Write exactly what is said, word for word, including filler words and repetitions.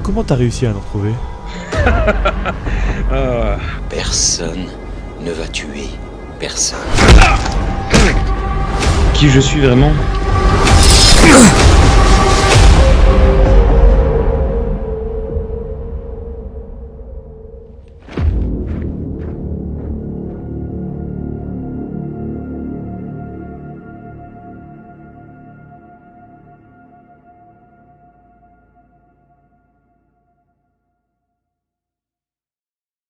Comment t'as réussi à nous retrouver? Ah. Personne ne va tuer personne. Qui je suis vraiment?